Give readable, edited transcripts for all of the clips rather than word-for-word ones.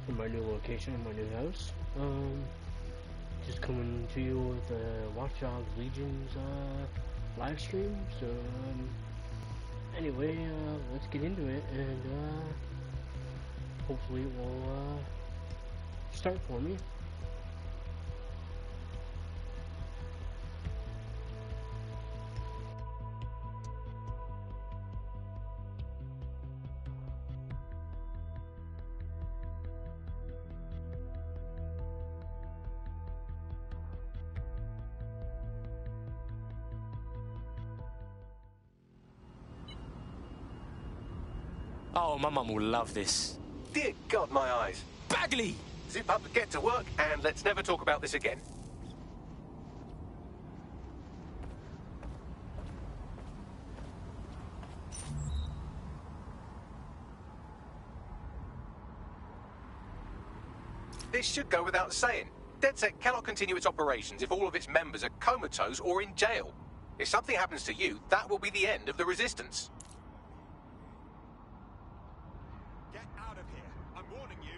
from my new location in my new house. Just coming to you with Watch Dogs Legion's live stream. So anyway, let's get into it, and hopefully it will start for me. Oh, my mum will love this. Dear God, my eyes. Bagley! Zip up, get to work, and let's never talk about this again. This should go without saying. DedSec cannot continue its operations if all of its members are comatose or in jail. If something happens to you, that will be the end of the resistance. Get out of here. I'm warning you.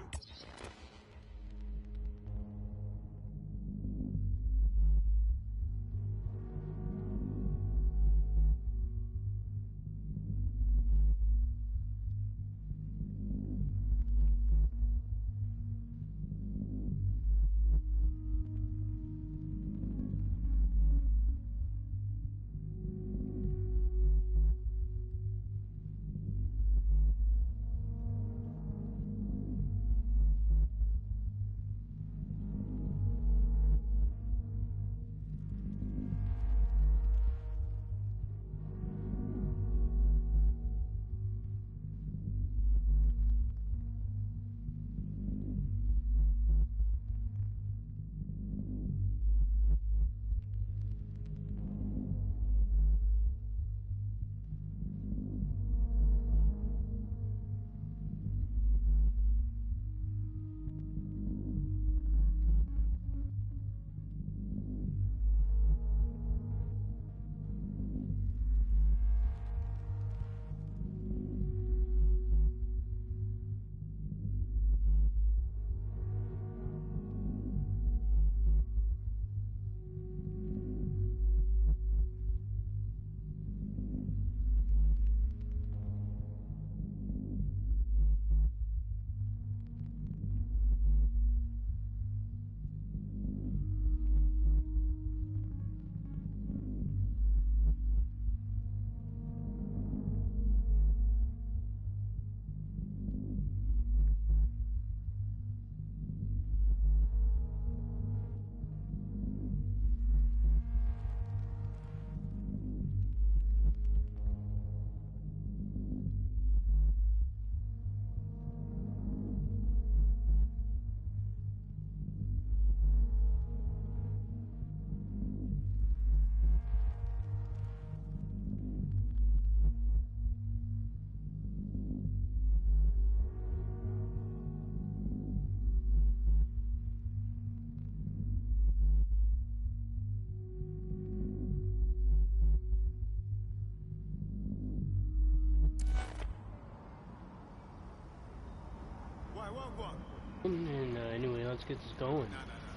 And anyway, let's get this going.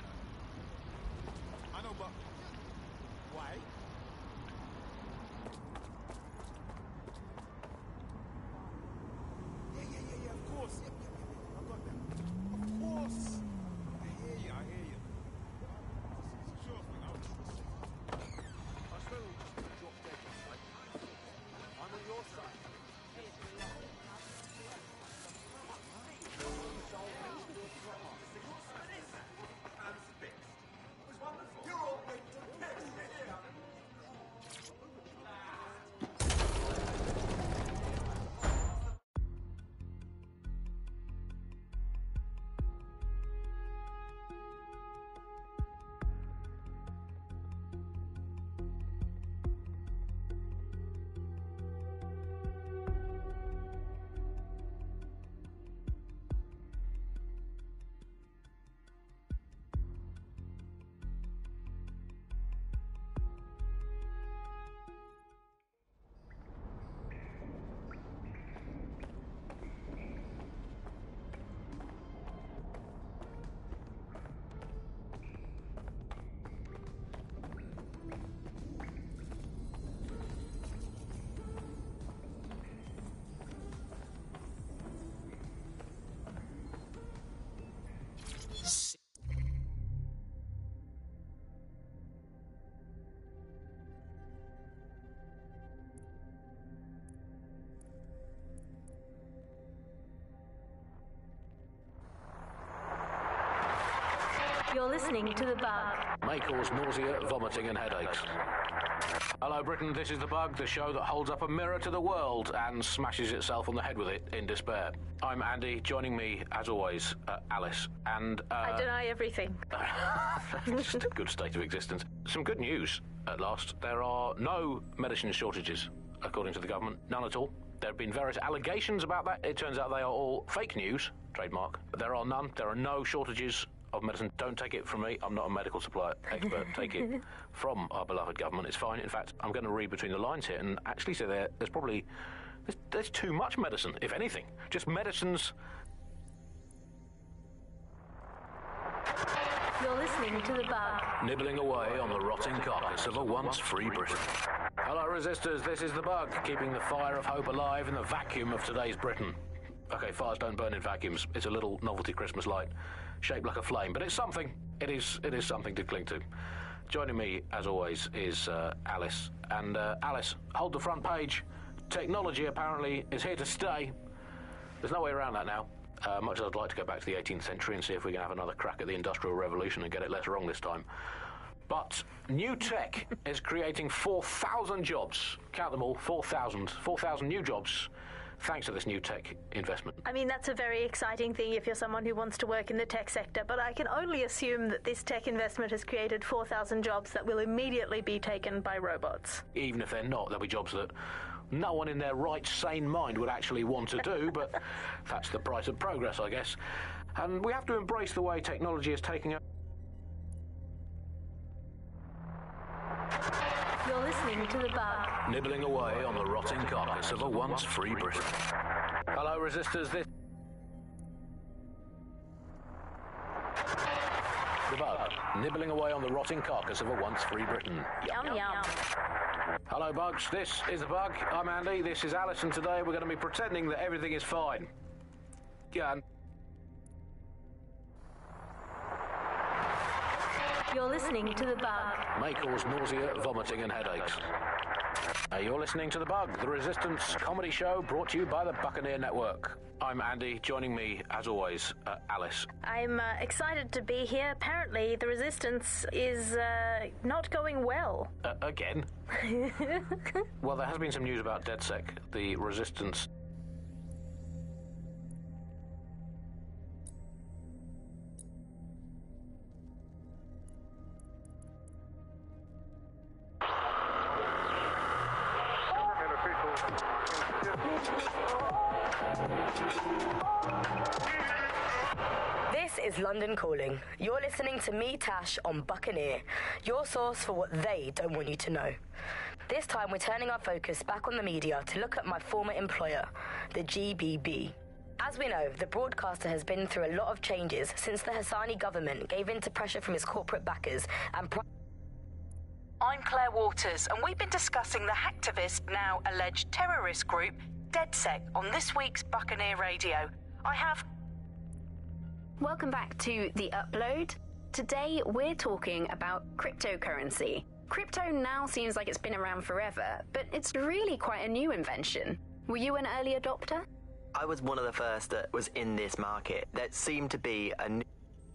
I know, but why? Yeah, of course. Yep. I got that. Of course. I hear you. Sure thing, I swear we'll just drop dead, right? I'm on your side. You're all meant to piss here. You're listening to The Bug. May cause nausea, vomiting and headaches. Hello Britain, this is The Bug, the show that holds up a mirror to the world and smashes itself on the head with it in despair. I'm Andy, joining me, as always, Alice, and... I deny everything. Just a good state of existence. Some good news, at last. There are no medicine shortages, according to the government. None at all. There have been various allegations about that. It turns out they are all fake news, trademark. There are none. There are no shortages of medicine. Don't take it from me. I'm not a medical supply expert. Take it from our beloved government. It's fine. In fact, I'm going to read between the lines here and actually say there's probably... There's too much medicine, if anything. Just medicines... You're listening to The Bug. Nibbling away on the rotting carcass of a once free Britain. Hello, resistors. This is The Bug, keeping the fire of hope alive in the vacuum of today's Britain. Okay, fires don't burn in vacuums. It's a little novelty Christmas light, shaped like a flame, but it's something. It is something to cling to. Joining me, as always, is Alice. And Alice, hold the front page. Technology apparently is here to stay. There's no way around that now. Much as I'd like to go back to the 18th century and see if we can have another crack at the Industrial Revolution and get it less wrong this time. But new tech is creating 4,000 jobs. Count them all, 4,000. 4,000 new jobs thanks to this new tech investment. I mean, that's a very exciting thing if you're someone who wants to work in the tech sector, but I can only assume that this tech investment has created 4,000 jobs that will immediately be taken by robots. Even if they're not, there'll be jobs that no one in their right, sane mind would actually want to do, but that's the price of progress, I guess. And we have to embrace the way technology is taking over. You're listening to The Bug. Nibbling away on the rotting carcass of a once free Britain. Hello, resistors. This... The Bug. Nibbling away on the rotting carcass of a once free Britain. Yum, yum. Hello, Bugs. This is The Bug. I'm Andy. This is Alice, and today we're going to be pretending that everything is fine. Yeah. You're listening to The Bug. May cause nausea, vomiting and headaches. You're listening to The Bug, the Resistance comedy show brought to you by the Buccaneer Network. I'm Andy. Joining me, as always, Alice. I'm excited to be here. Apparently, the Resistance is not going well. Again? Well, there has been some news about DedSec, the Resistance... This is London Calling. You're listening to me, Tash, on Buccaneer, your source for what they don't want you to know. This time we're turning our focus back on the media to look at my former employer, the GBB. As we know, the broadcaster has been through a lot of changes since the Hassani government gave in to pressure from his corporate backers and... I'm Claire Waters, and we've been discussing the hacktivist, now alleged terrorist group, DedSec, on this week's Buccaneer Radio. Welcome back to The Upload. Today we're talking about cryptocurrency. Crypto now seems like it's been around forever, but it's really quite a new invention. Were you an early adopter? I was one of the first that was in this market. That seemed to be a new...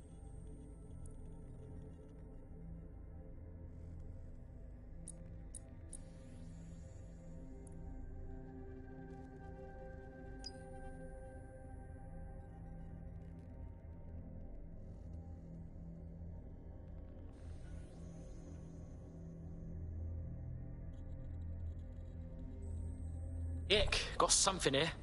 Ick, got something here.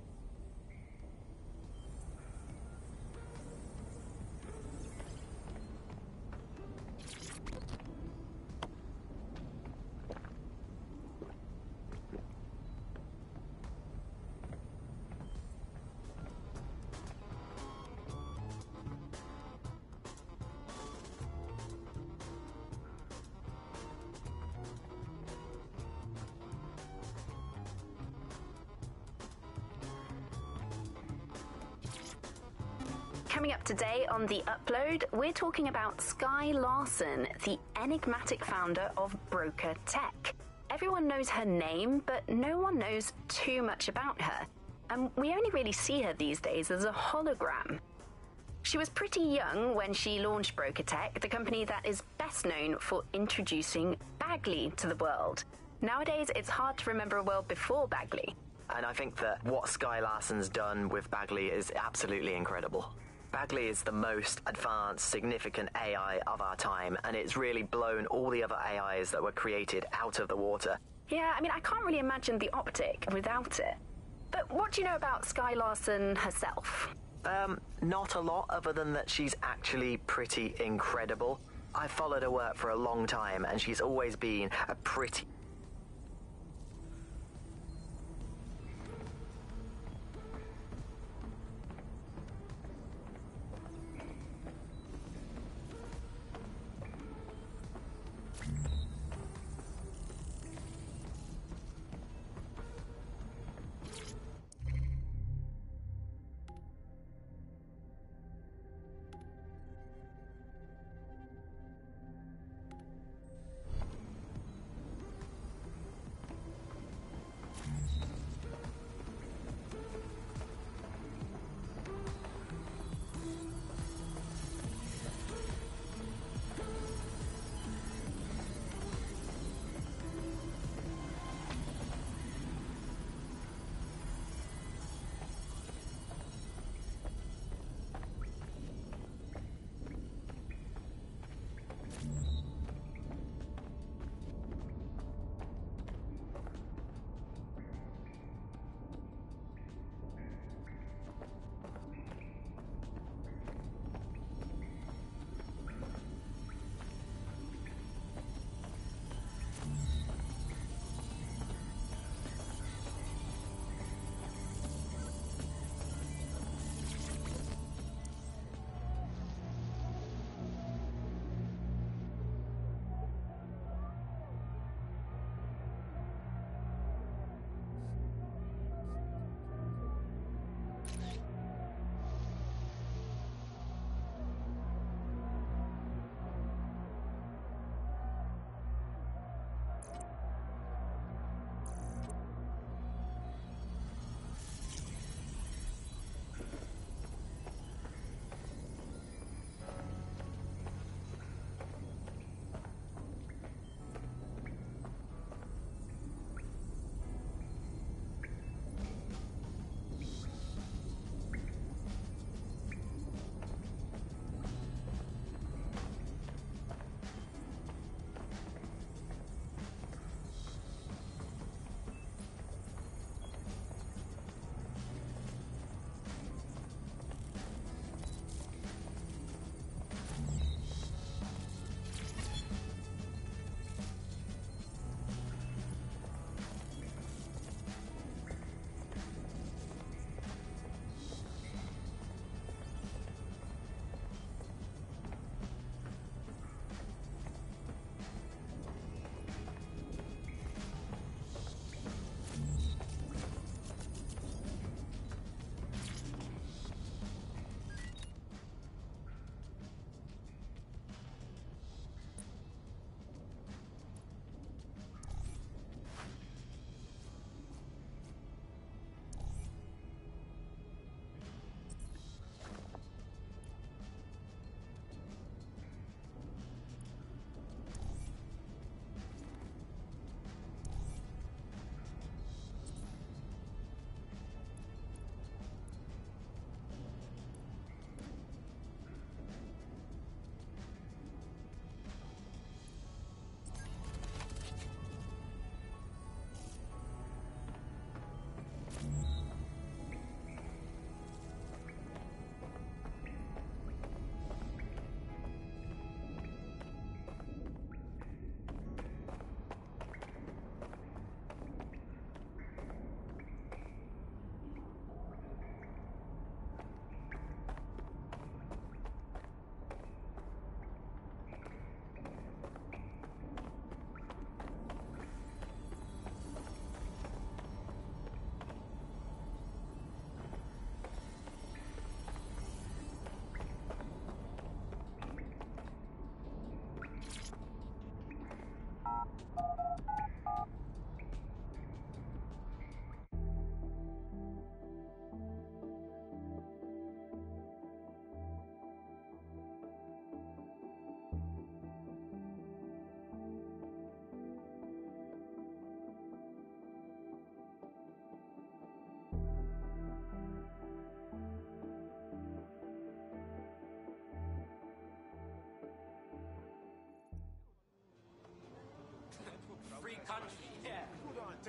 Coming up today on The Upload, we're talking about Sky Larson, the enigmatic founder of Broker Tech. Everyone knows her name, but no one knows too much about her. And we only really see her these days as a hologram. She was pretty young when she launched Broker Tech, the company that is best known for introducing Bagley to the world. Nowadays, it's hard to remember a world before Bagley. And I think that what Sky Larson's done with Bagley is absolutely incredible. Bagley is the most advanced, significant AI of our time, and it's really blown all the other AIs that were created out of the water. Yeah, I mean, I can't really imagine the optic without it. But what do you know about Sky Larson herself? Not a lot, other than that she's actually pretty incredible. I've followed her work for a long time, and she's always been a pretty...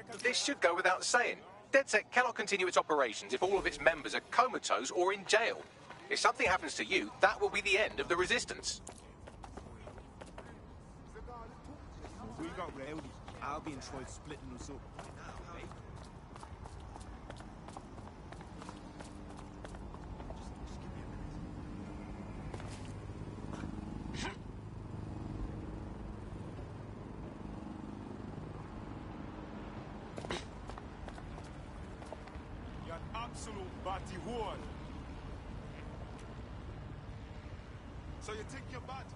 This should go without saying. DedSec cannot continue its operations if all of its members are comatose or in jail. If something happens to you, that will be the end of the resistance. We got rowdy. Albion tried splitting us up. You're an absolute batty whore. So you think you're bad?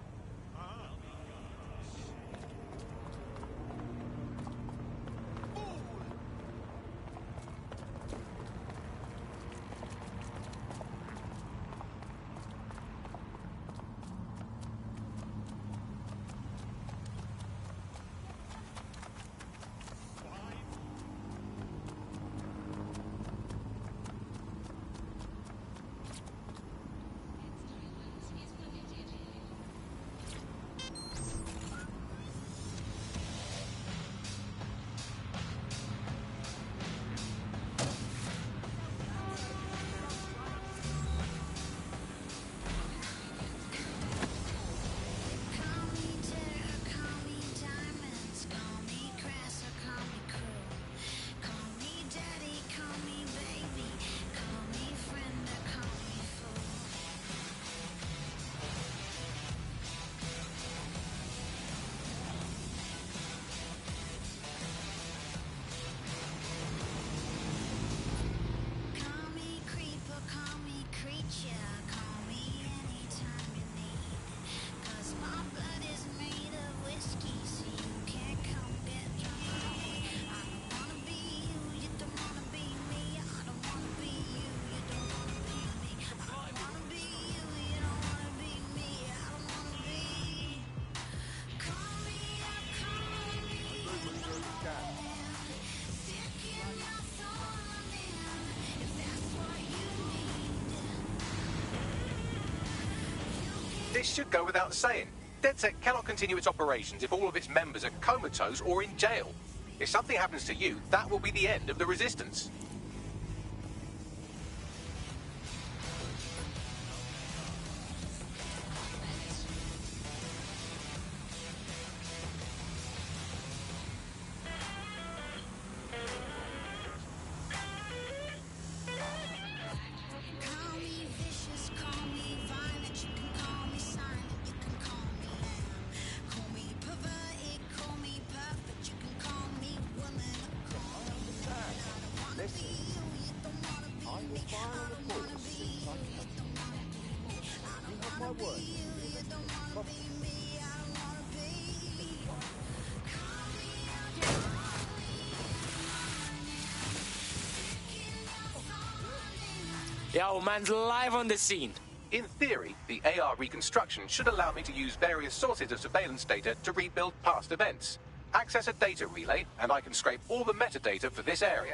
This should go without saying. DedSec cannot continue its operations if all of its members are comatose or in jail. If something happens to you, that will be the end of the resistance. The old man's live on the scene. In theory, the AR reconstruction should allow me to use various sources of surveillance data to rebuild past events. Access a data relay, and I can scrape all the metadata for this area.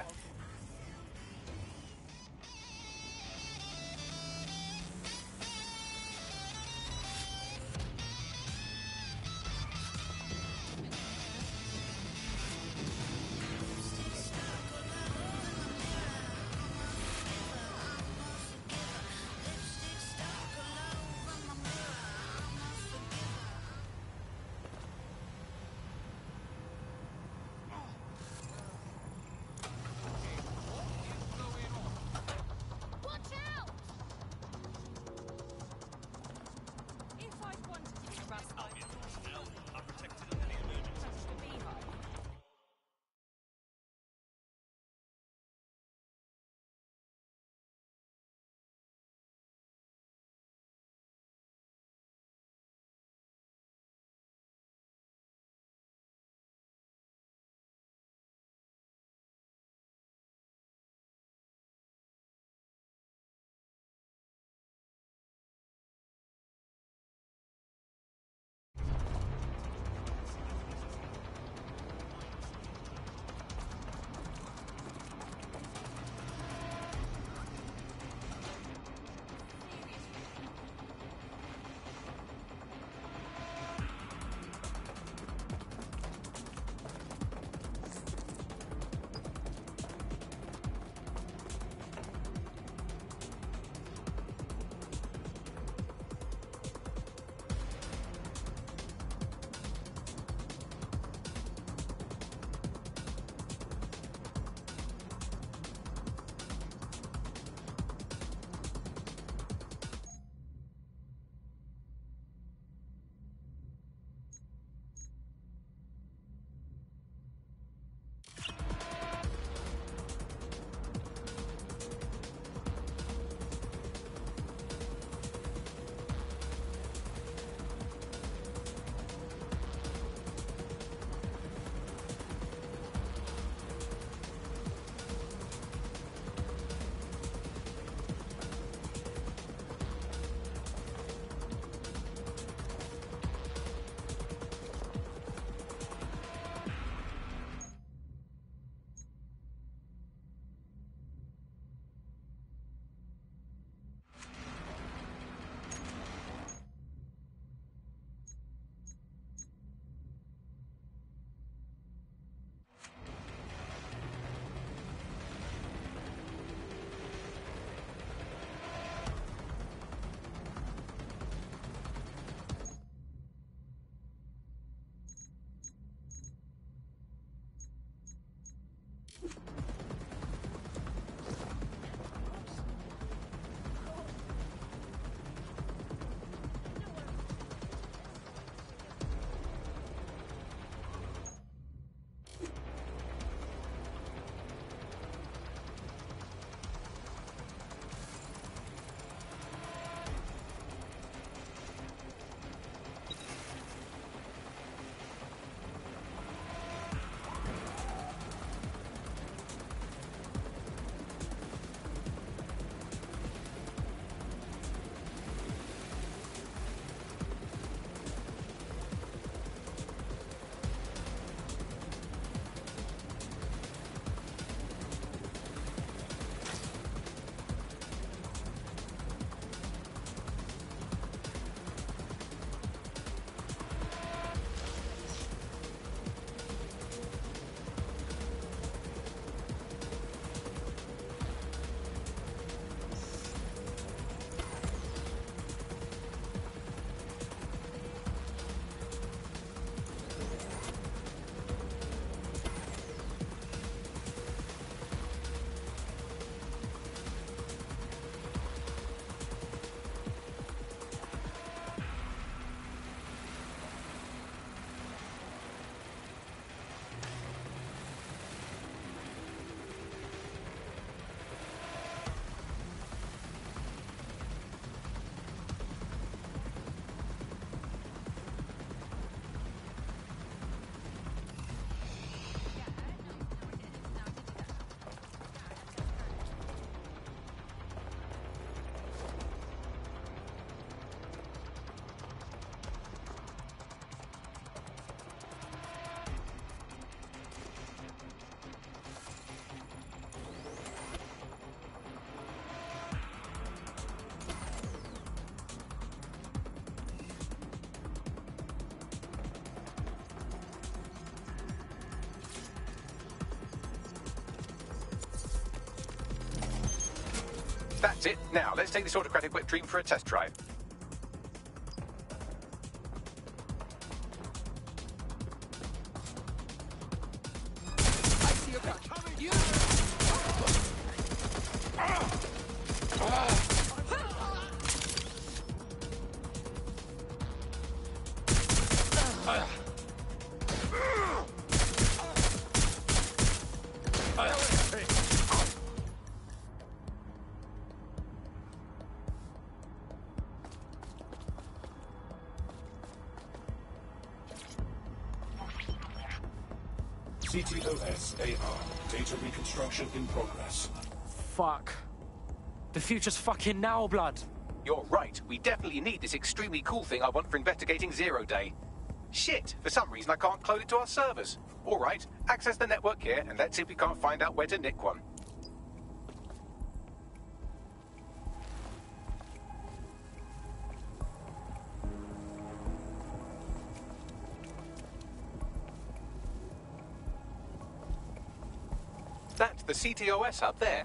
That's it. Now, let's take this autocratic wet dream for a test drive. I see a car coming. You. CTOS AR. Data reconstruction in progress. Fuck. The future's fucking now, blood. You're right. We definitely need this extremely cool thing I want for investigating Zero Day. Shit, for some reason I can't clone it to our servers. All right, access the network here, and let's see if we can't find out where to nick one. That's the CTOS up there.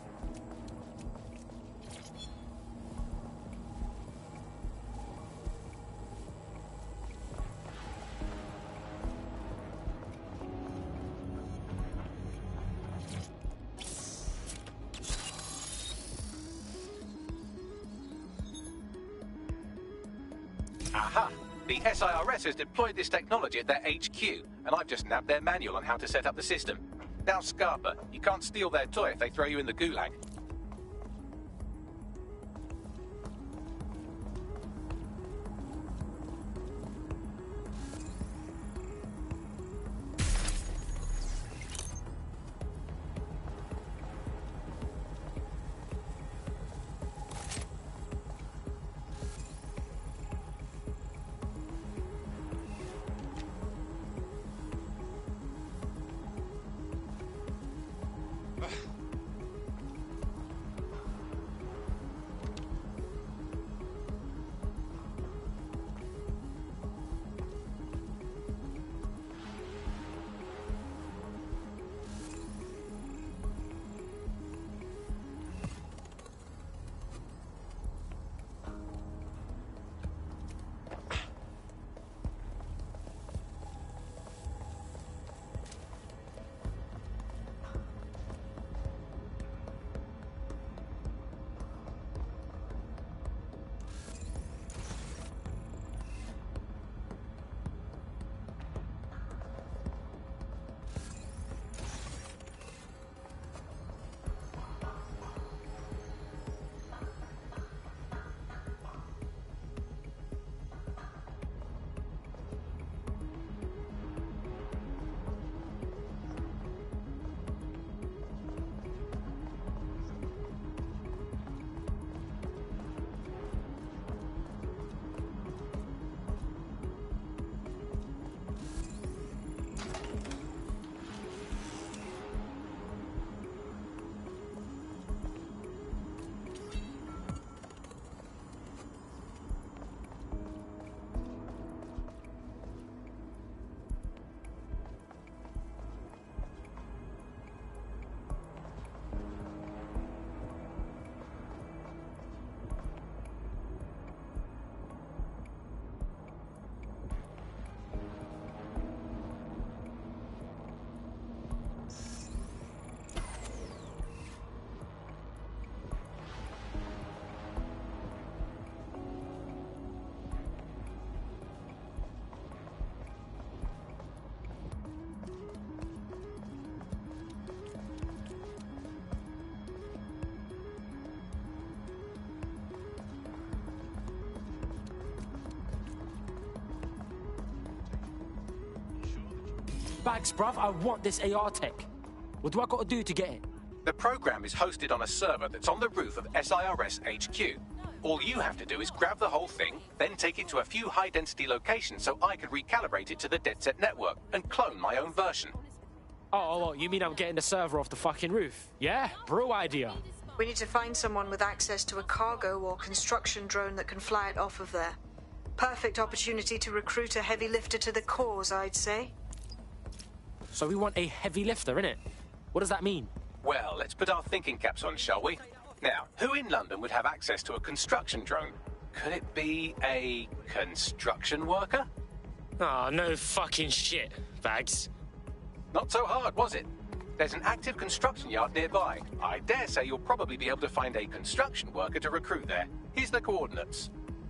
Aha! The SIRS has deployed this technology at their HQ, and I've just nabbed their manual on how to set up the system. Now, Scarpa, you can't steal their toy if they throw you in the gulag. Bags, bruv, I want this AR tech. What do I gotta do to get it? The program is hosted on a server that's on the roof of SIRS HQ. All you have to do is grab the whole thing, then take it to a few high-density locations so I can recalibrate it to the DedSet network and clone my own version. Oh, you mean I'm getting the server off the fucking roof? Yeah, bro idea. We need to find someone with access to a cargo or construction drone that can fly it off of there. Perfect opportunity to recruit a heavy lifter to the cause, I'd say. So we want a heavy lifter, innit? What does that mean? Well, let's put our thinking caps on, shall we? Now, who in London would have access to a construction drone? Could it be a construction worker? Oh, no fucking shit, Bags. Not so hard, was it? There's an active construction yard nearby. I dare say you'll probably be able to find a construction worker to recruit there. Here's the coordinates.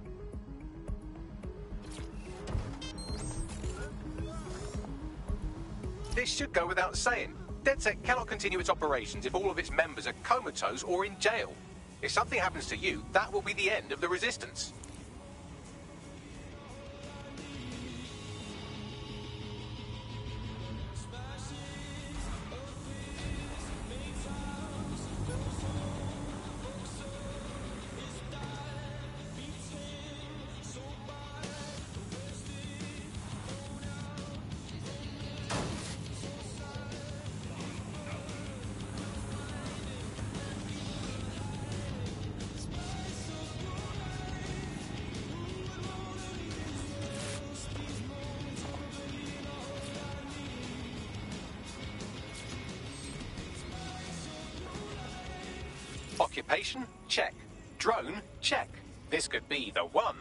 This should go without saying. DedSec cannot continue its operations if all of its members are comatose or in jail. If something happens to you, that will be the end of the resistance. Occupation? Check. Drone? Check. This could be the one.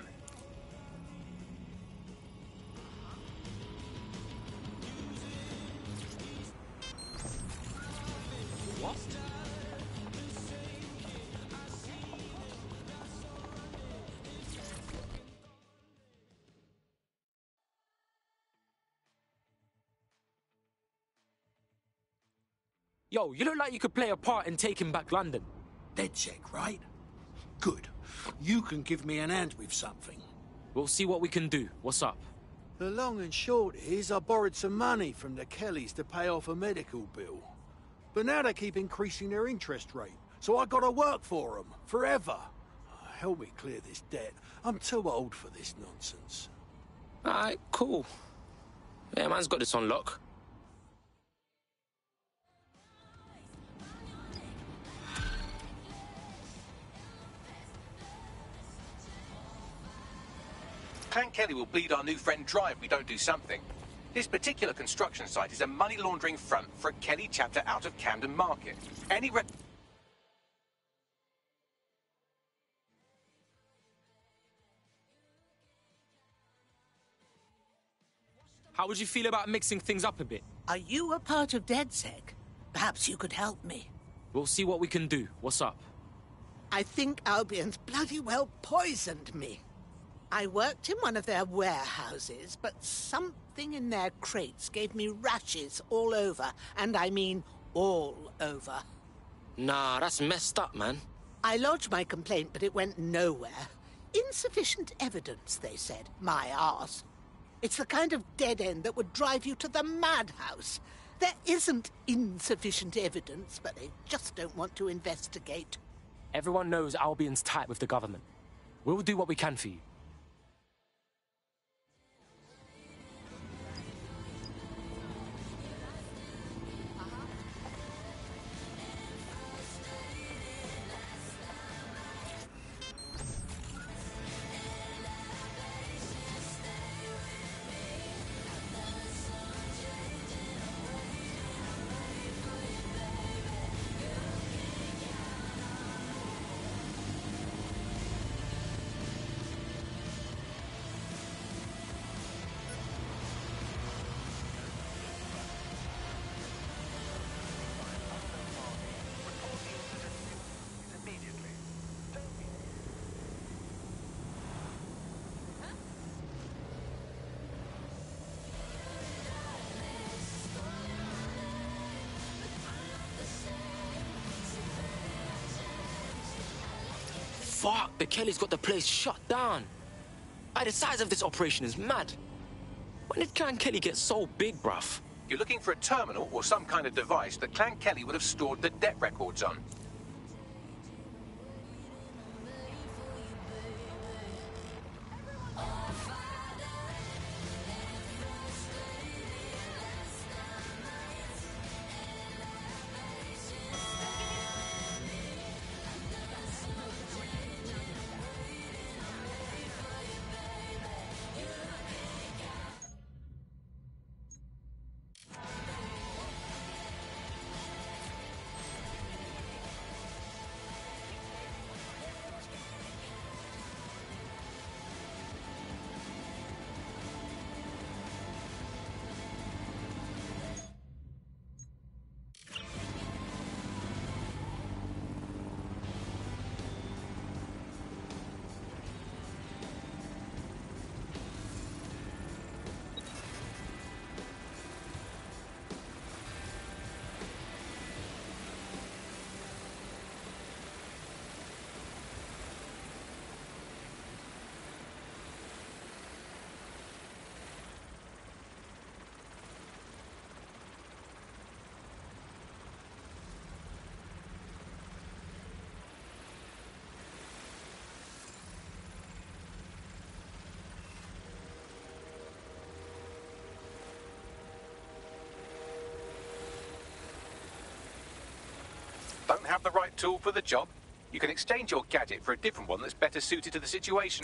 What? Yo, you look like you could play a part in taking back London. DedSec, right? Good. You can give me an hand with something. We'll see what we can do. What's up? The long and short is I borrowed some money from the Kellys to pay off a medical bill. But now they keep increasing their interest rate, so I gotta work for them, forever. Help me clear this debt. I'm too old for this nonsense. Alright, cool. Yeah, man's got this on lock. Clan Kelly will bleed our new friend dry if we don't do something. This particular construction site is a money laundering front for a Kelly chapter out of Camden Market. How would you feel about mixing things up a bit? Are you a part of DedSec? Perhaps you could help me. We'll see what we can do. What's up? I think Albion's bloody well poisoned me. I worked in one of their warehouses, but something in their crates gave me rashes all over, and I mean all over. Nah, that's messed up, man. I lodged my complaint, but it went nowhere. Insufficient evidence, they said. My arse. It's the kind of dead end that would drive you to the madhouse. There isn't insufficient evidence, but they just don't want to investigate. Everyone knows Albion's tight with the government. We'll do what we can for you. Fuck, the Kellys got the place shut down. The size of this operation is mad. When did Clan Kelly get so big, bruv? You're looking for a terminal or some kind of device that Clan Kelly would have stored the debt records on. have the right tool for the job, you can exchange your gadget for a different one that's better suited to the situation.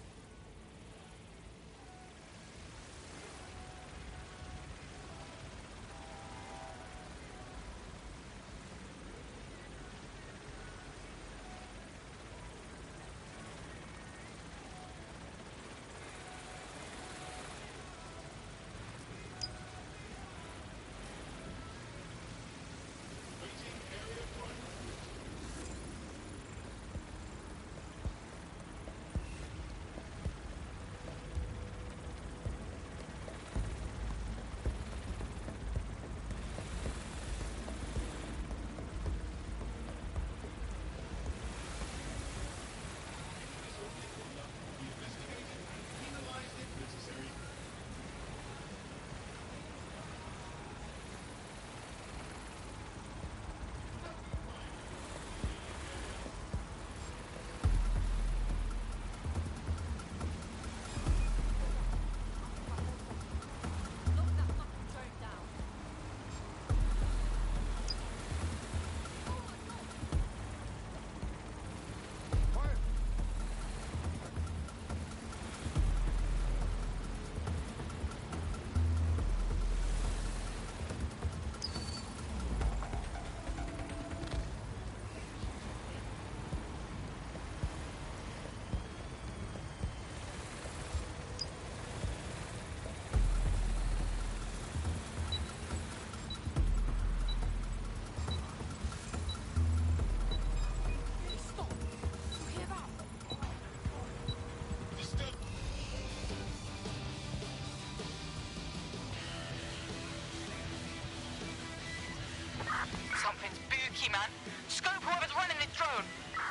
Something's spooky, man. Scope whoever's running this drone.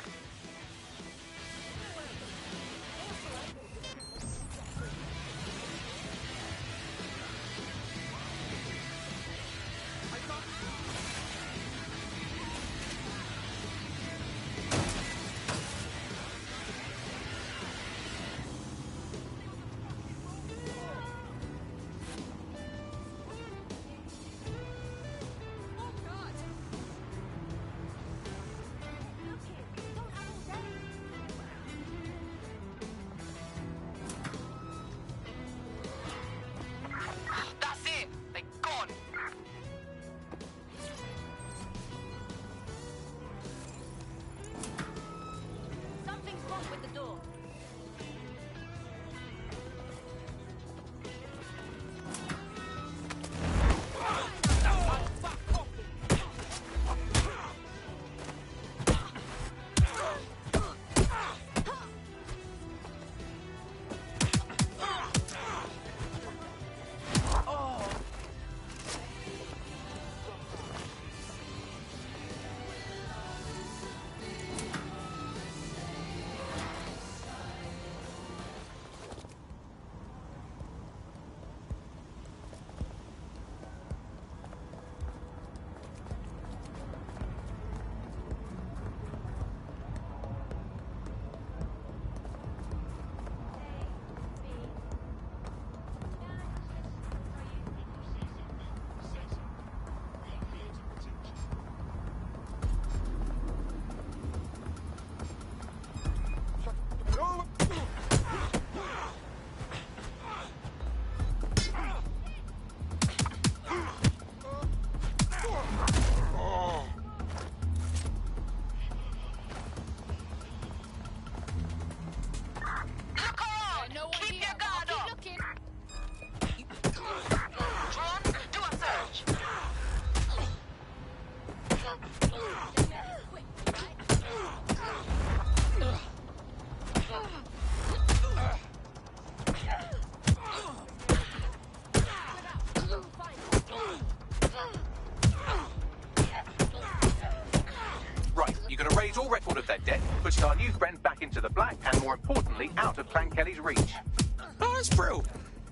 All record of their death, pushing our new friend back into the black and, more importantly, out of Clan Kelly's reach. Oh, that's brilliant.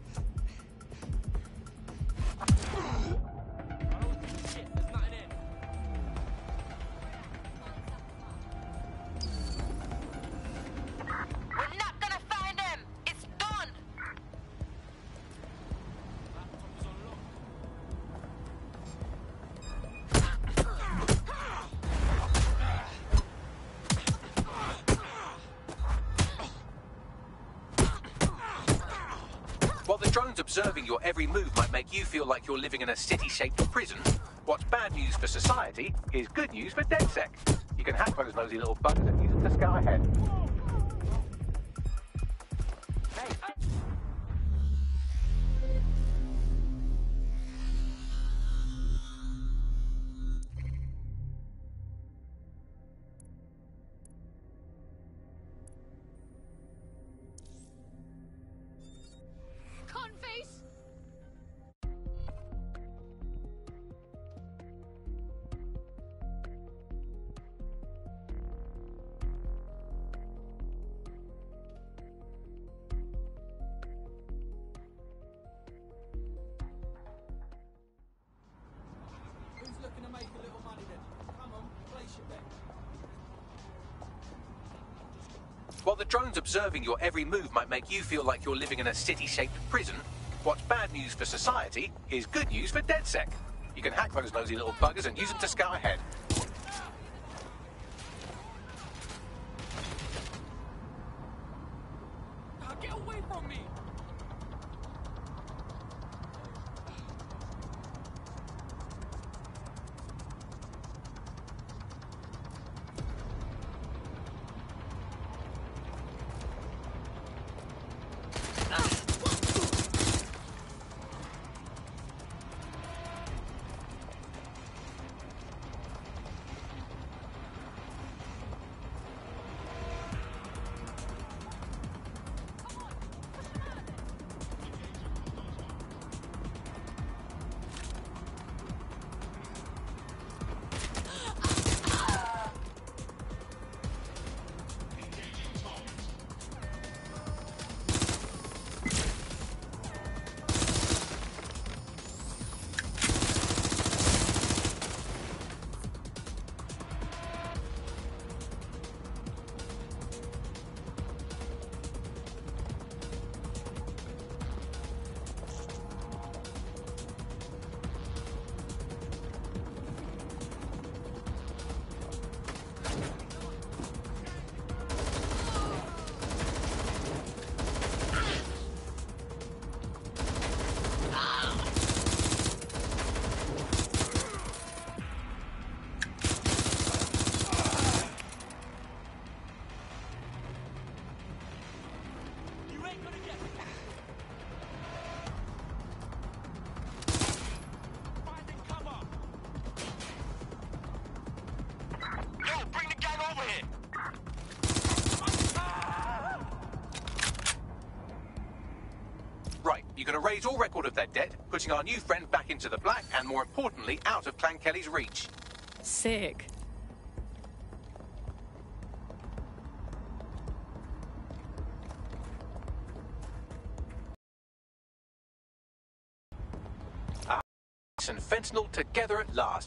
We're not gonna find him. It's done. While the drones observing your every move might make you feel like you're living in a city-shaped prison, what's bad news for society is good news for DedSec. You can hack those nosy little buggers and use them to scout ahead. Looking to make a little money then. Come on, place your bet. While the drones observing your every move might make you feel like you're living in a city-shaped prison, what's bad news for society is good news for DedSec. You can hack those nosy little buggers and use them to scout ahead. Get away from me! You can erase all record of their debt, putting our new friend back into the black and, more importantly, out of Clan Kelly's reach. Sick. And fentanyl together at last.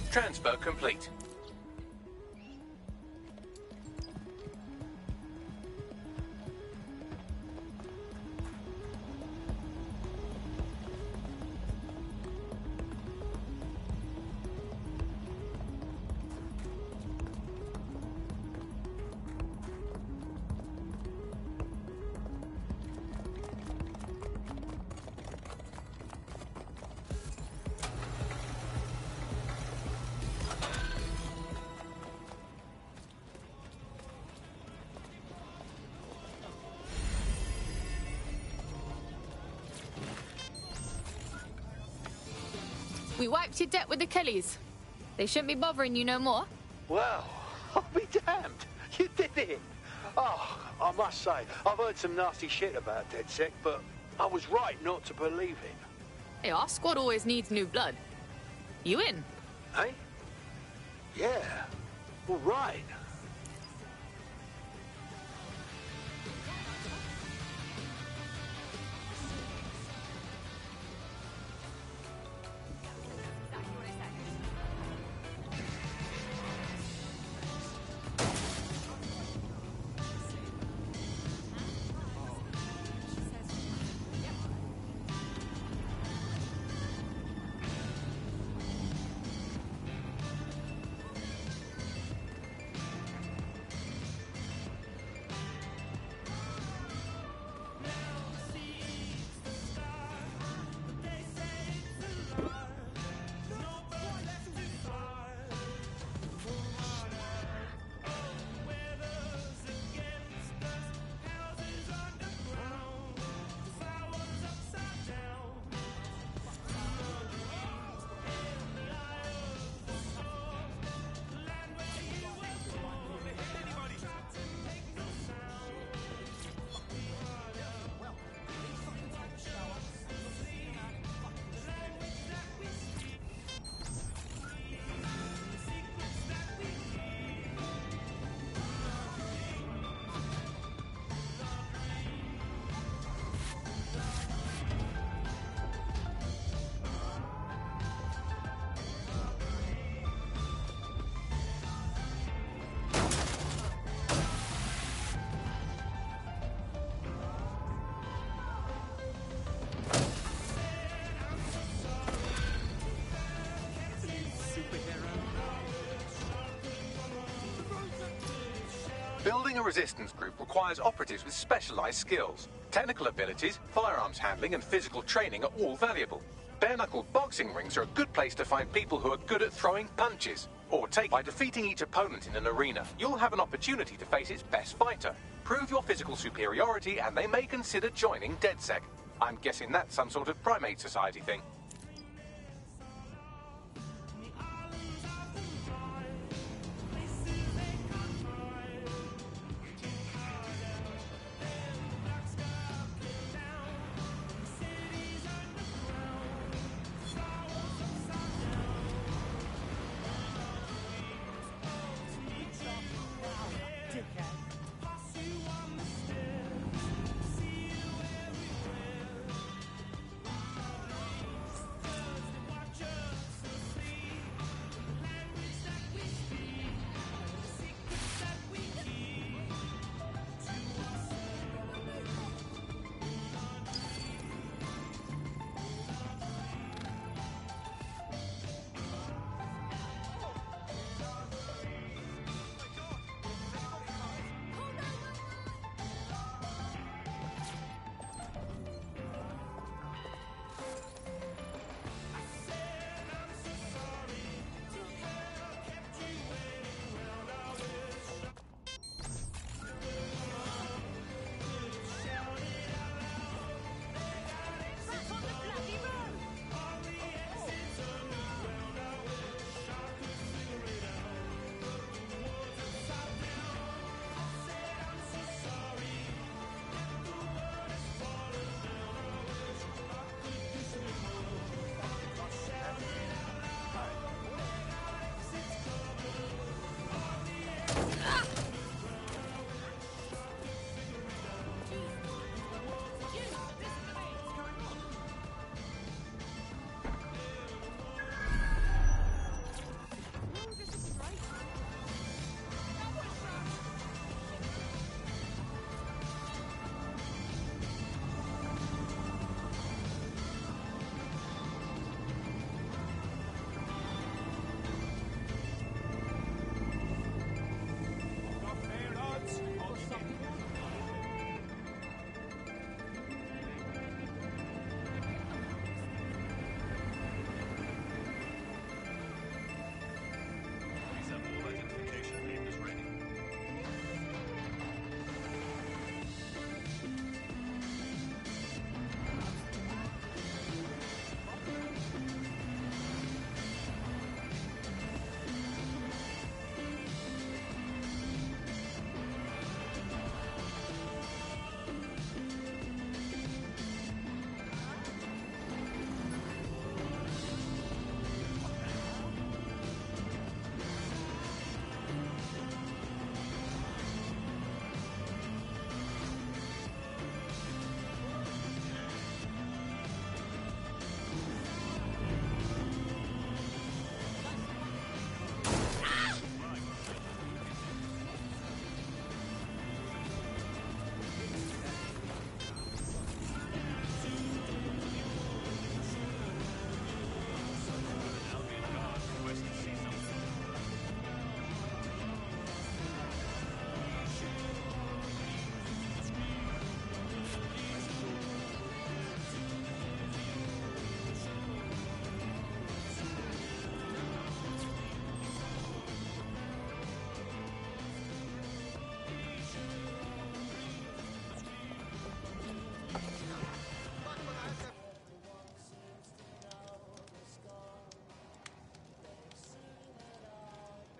Transfer complete. We wiped your debt with the Kellys. They shouldn't be bothering you no more. Well, I'll be damned. You did it. Oh, I must say, I've heard some nasty shit about DedSec, but I was right not to believe it. Hey, our squad always needs new blood. You in? Eh? Yeah. All right. Building a resistance group requires operatives with specialized skills. Technical abilities, firearms handling, and physical training are all valuable. Bare-knuckle boxing rings are a good place to find people who are good at throwing punches. By defeating each opponent in an arena, you'll have an opportunity to face its best fighter. Prove your physical superiority, and they may consider joining DedSec. I'm guessing that's some sort of primate society thing.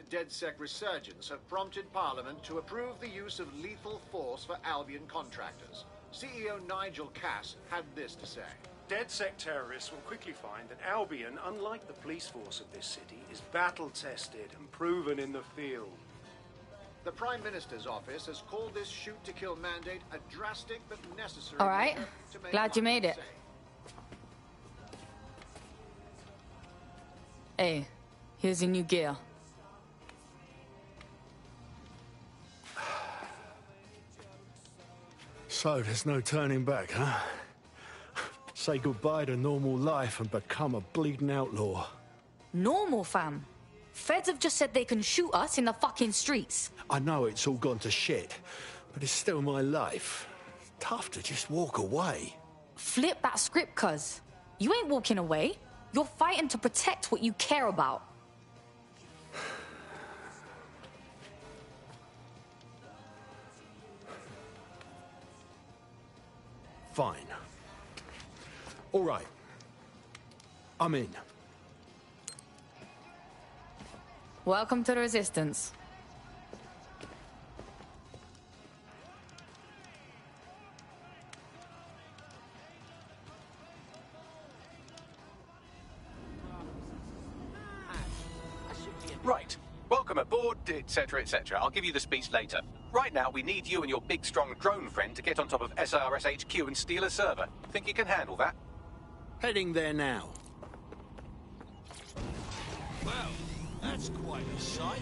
DedSec resurgence have prompted Parliament to approve the use of lethal force for Albion contractors. CEO Nigel Cass had this to say. DedSec terrorists will quickly find that Albion, unlike the police force of this city, is battle-tested and proven in the field. The Prime Minister's office has called this shoot-to-kill mandate a drastic but necessary... All right. to make Glad you made it. safe. Hey, here's your new gear. So there's no turning back, huh? Say goodbye to normal life and become a bleeding outlaw. Normal, fam. Feds have just said they can shoot us in the fucking streets. I know it's all gone to shit, but it's still my life. Tough to just walk away. Flip that script, cuz. You ain't walking away. You're fighting to protect what you care about. Fine. All right. I'm in. Welcome to the Resistance. Right. Welcome aboard, etc., etc. I'll give you the speech later. Right now, we need you and your big, strong drone friend to get on top of SIRS HQ and steal a server. Think you can handle that? Heading there now. Well, that's quite a sight.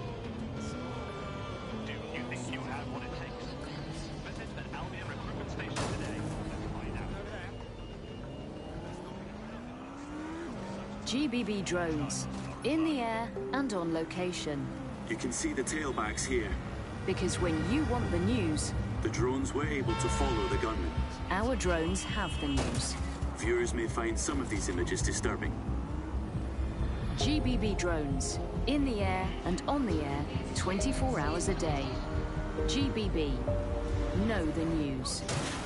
Do you think you have what it takes? Visit the Albion recruitment station today. Let's find out. GBB drones. In the air and on location. You can see the tailbacks here. Because when you want the news, The drones were able to follow the gunman. our drones have the news. Viewers may find some of these images disturbing. GBB drones. In the air and on the air, 24 hours a day. GBB. Know the news.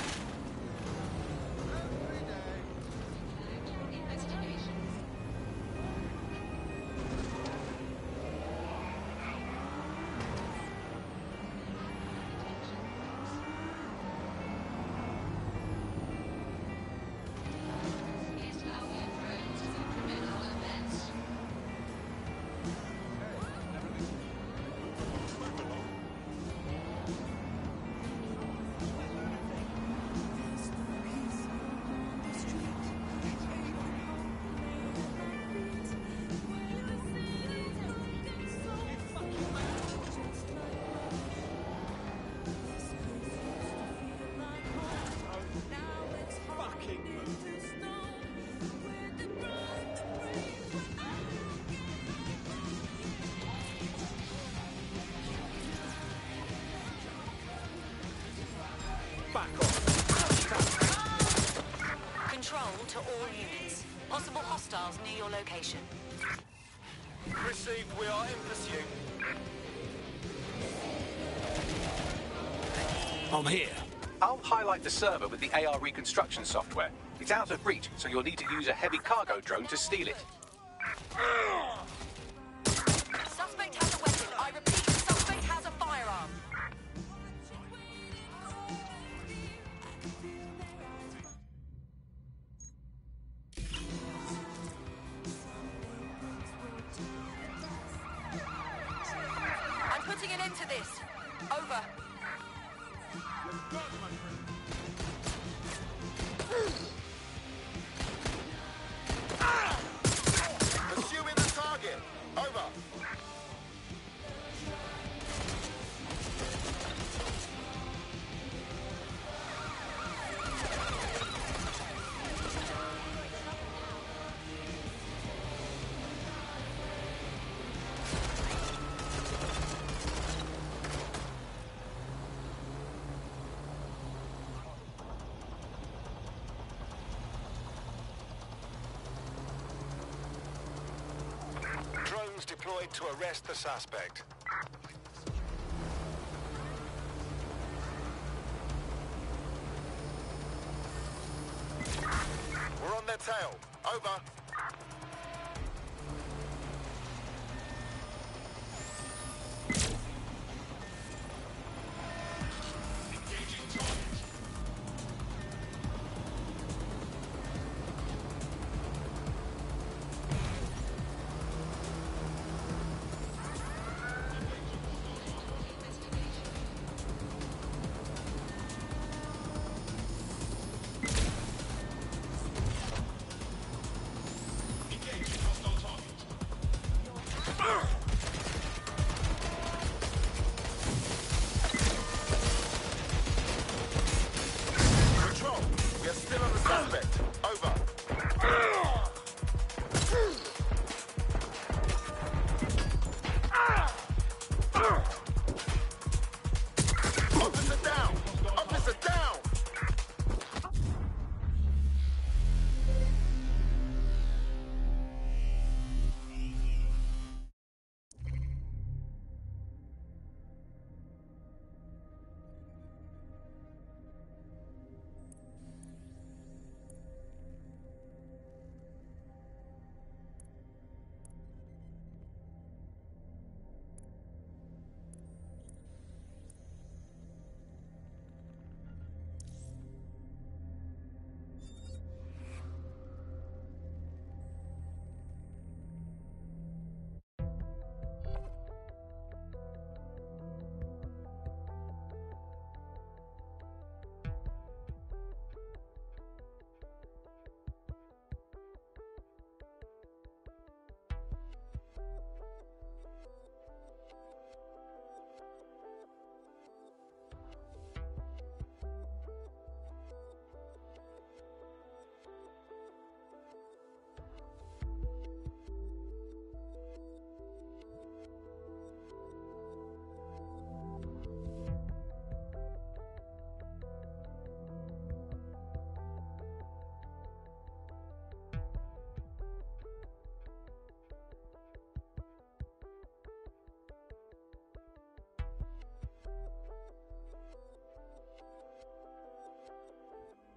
Control to all units. Possible hostiles near your location. Received, we are in pursuit. I'm here. I'll highlight the server with the AR reconstruction software. It's out of reach, so you'll need to use a heavy cargo drone to steal it. Suspect has a weapon. I repeat, suspect has a firearm. I'm putting an end to this. Over. Pursuing the target. Over. Drones deployed to arrest the suspect. We're on their tail. Over.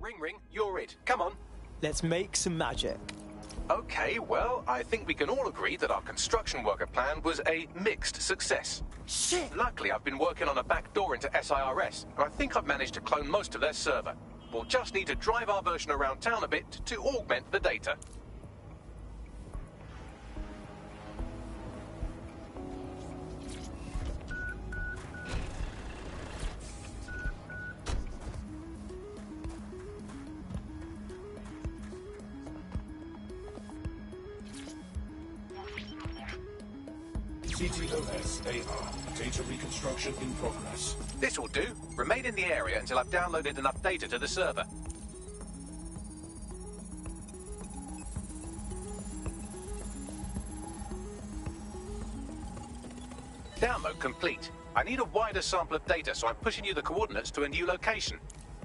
Ring ring, you're it. Come on. Let's make some magic. Okay, well, I think we can all agree that our construction worker plan was a mixed success. Shit! Luckily, I've been working on a back door into SIRS, and I think I've managed to clone most of their server. We'll just need to drive our version around town a bit to augment the data. CTOS AR. Data reconstruction in progress. This will do. Remain in the area until I've downloaded enough data to the server. Download complete. I need a wider sample of data, so I'm pushing you the coordinates to a new location.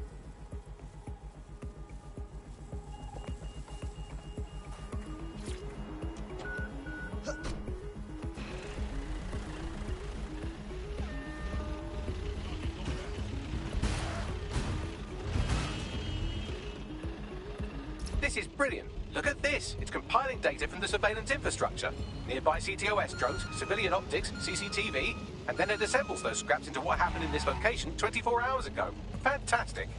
This is brilliant. Look at this. It's compiling data from the surveillance infrastructure. Nearby CTOS drones, civilian optics, CCTV, and then it assembles those scraps into what happened in this location 24 hours ago. Fantastic.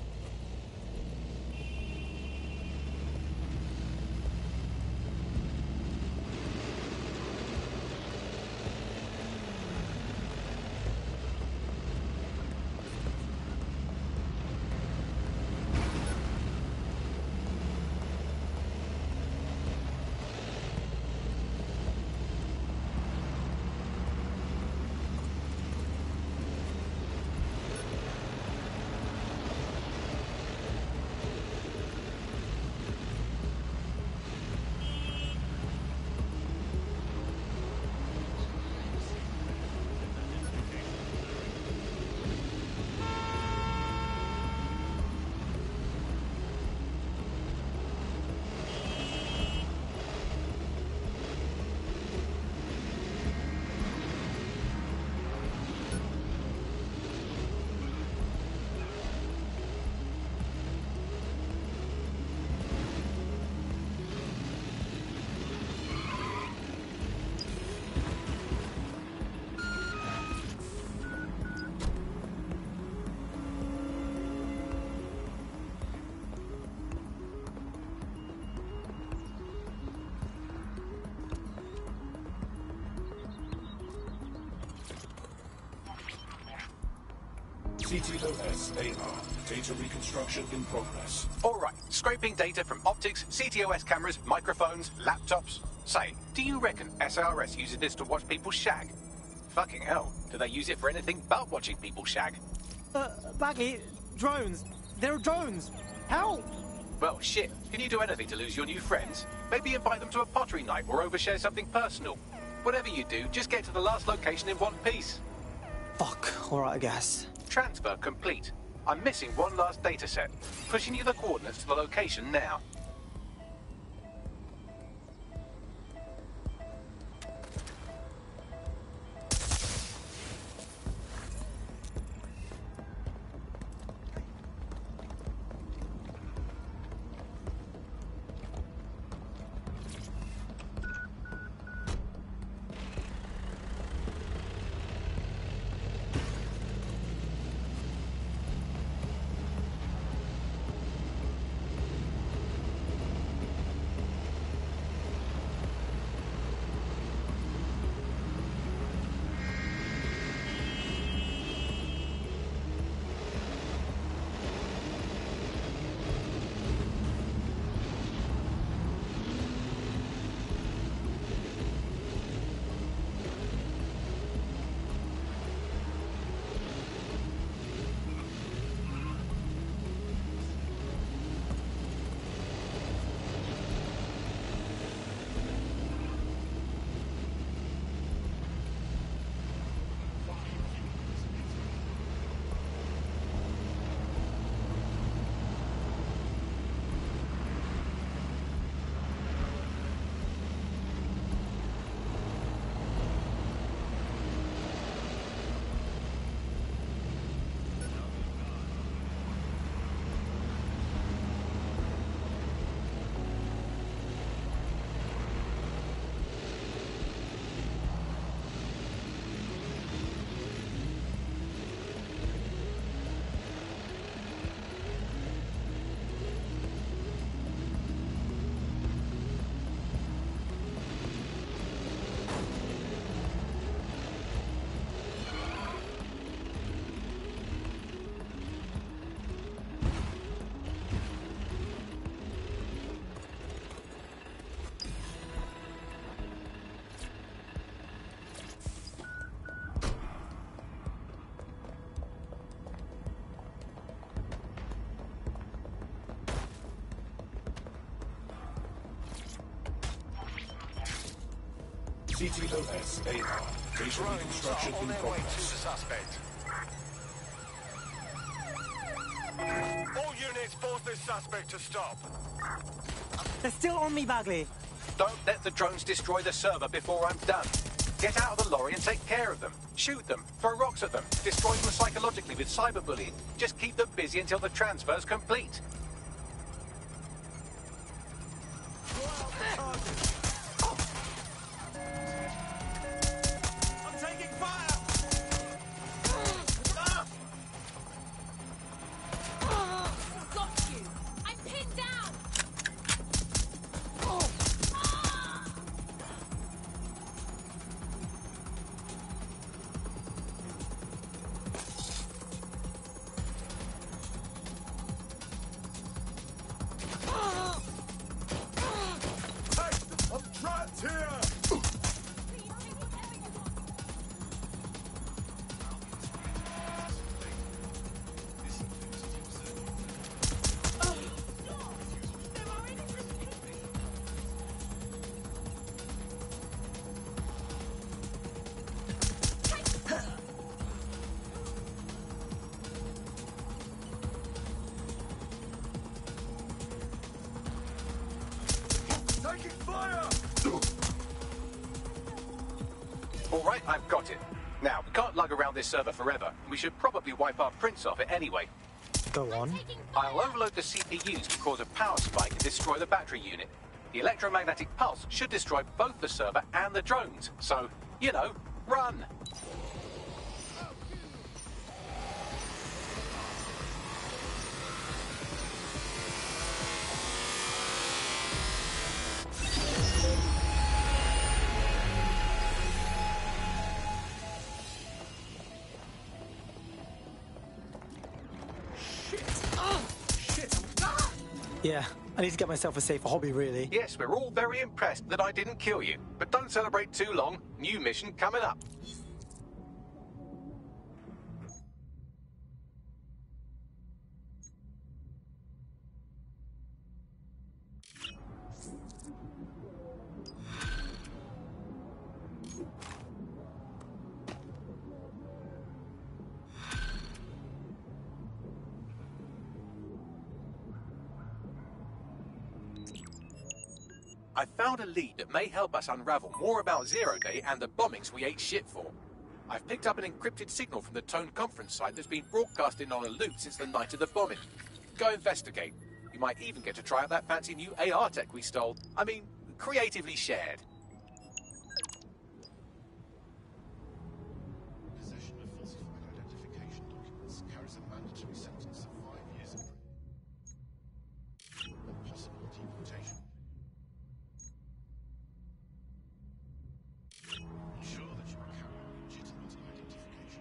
CTOS AR. Data reconstruction in progress. All right, scraping data from optics, CTOS cameras, microphones, laptops. Say, do you reckon SIRS uses this to watch people shag? Fucking hell, do they use it for anything but watching people shag? Bagley, drones. There are drones. Help! Well, shit. Can you do anything to lose your new friends? Maybe invite them to a pottery night or overshare something personal. Whatever you do, just get to the last location in one piece. Fuck. All right, I guess. Transfer complete. I'm missing one last data set. Pushing you the coordinates to the location now. CTOS AR. Data reconstruction in progress. suspect. All units force this suspect to stop. They're still on me, Bagley. Don't let the drones destroy the server before I'm done. Get out of the lorry and take care of them. Shoot them, throw rocks at them, destroy them psychologically with cyberbullying. Just keep them busy until the transfer's complete. I'm taking fire! Got you! I'm pinned down! I'm trapped here! Taking fire! All right, I've got it. Now, we can't lug around this server forever. We should probably wipe our prints off it anyway. Go on. I'll overload the CPUs to cause a power spike and destroy the battery unit. The electromagnetic pulse should destroy both the server and the drones. So, you know, run! Yeah, I need to get myself a safer hobby, really. Yes, we're all very impressed that I didn't kill you. But don't celebrate too long. New mission coming up. I found a lead that may help us unravel more about Zero Day and the bombings we ate shit for. I've picked up an encrypted signal from the Tone conference site that's been broadcasting on a loop since the night of the bombing. Go investigate. You might even get to try out that fancy new AR tech we stole. I mean, creatively shared. Possession of falsified identification documents carries a mandatory sentence of 5 years and possible deportation. Ensure that you are carrying legitimate identification.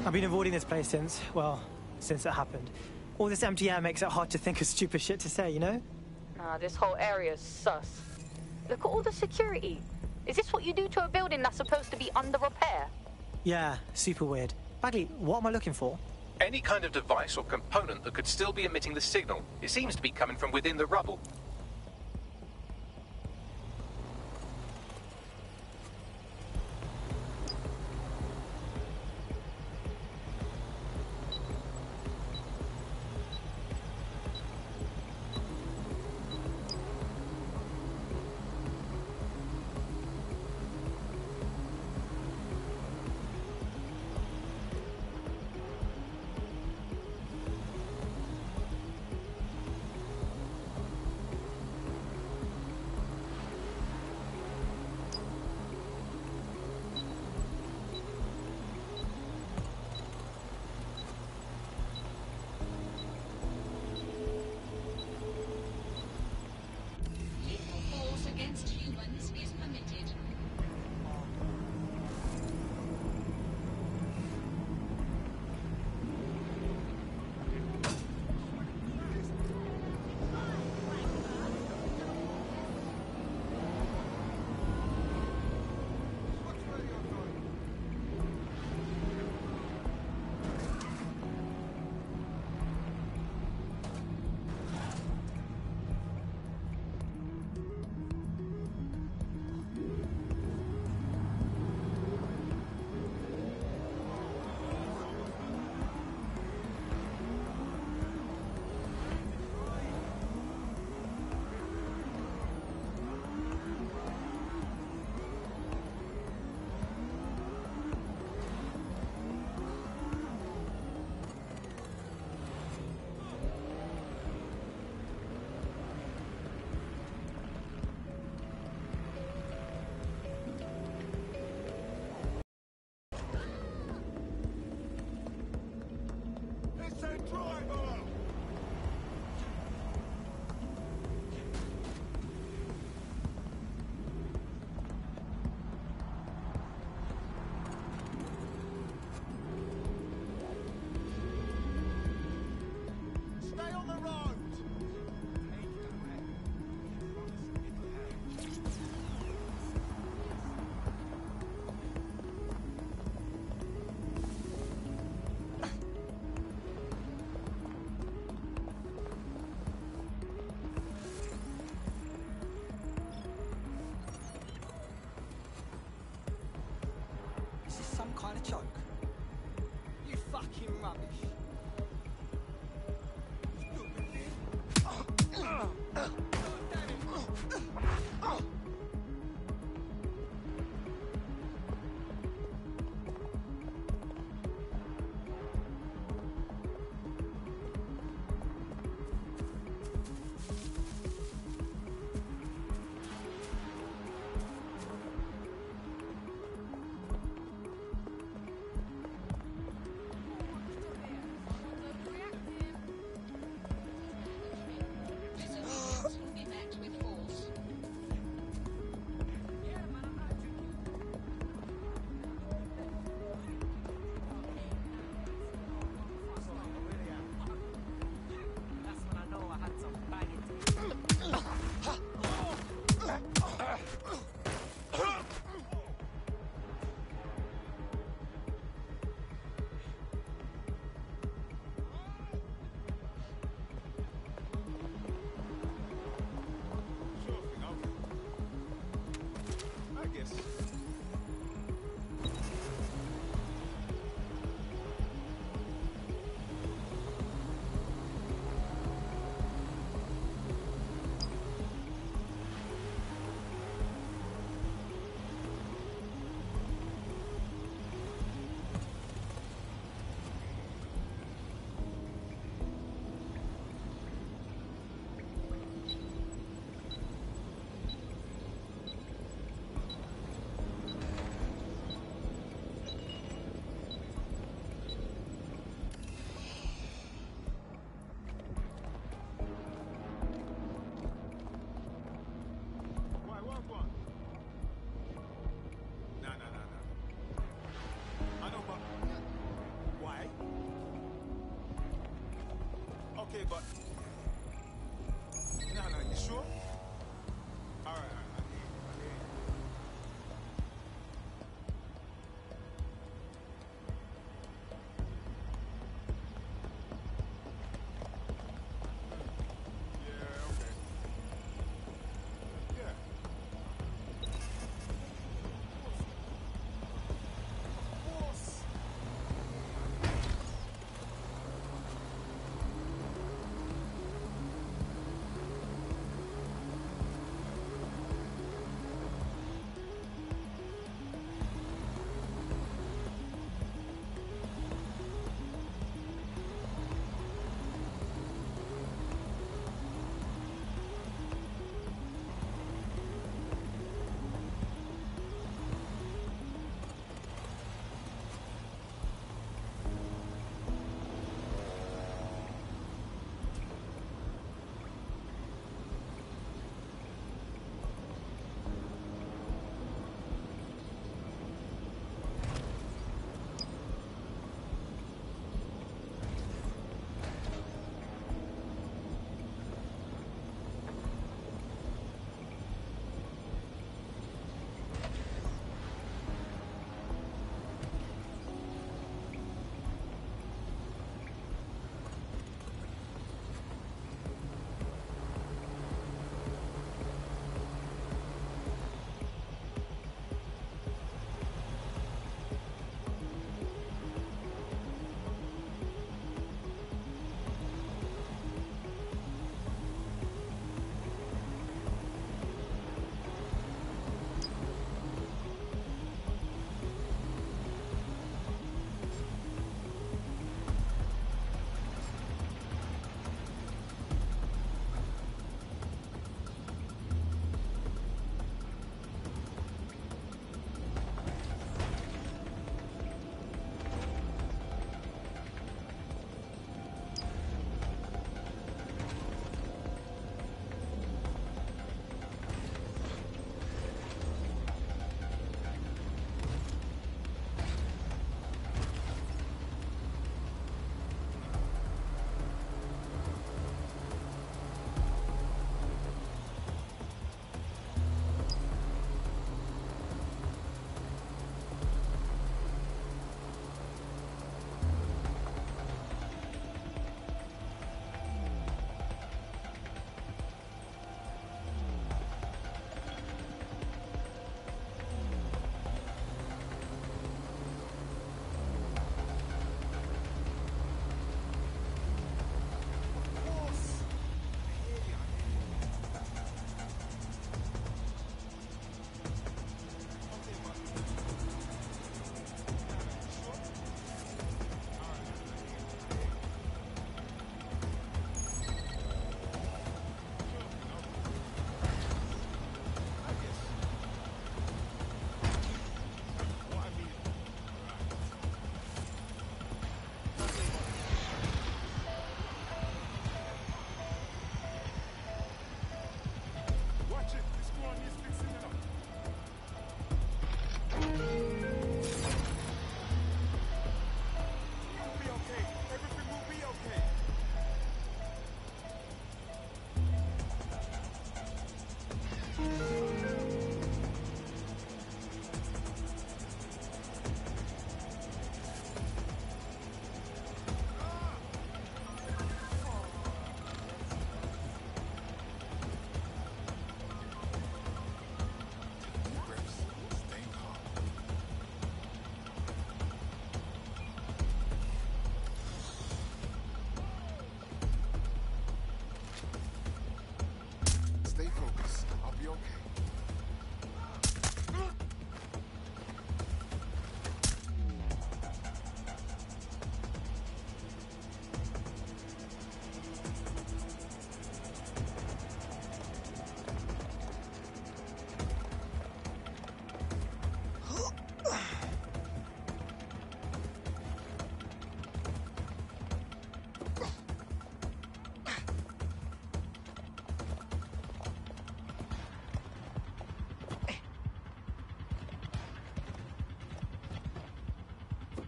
I've been avoiding this place since it happened. All this empty air makes it hard to think of stupid shit to say, you know? Nah, this whole area's sus. Look at all the security. Is this what you do to a building that's supposed to be under repair? Yeah, super weird. Bagley, what am I looking for? Any kind of device or component that could still be emitting the signal. It seems to be coming from within the rubble. Kind of joke. You fucking rubbish.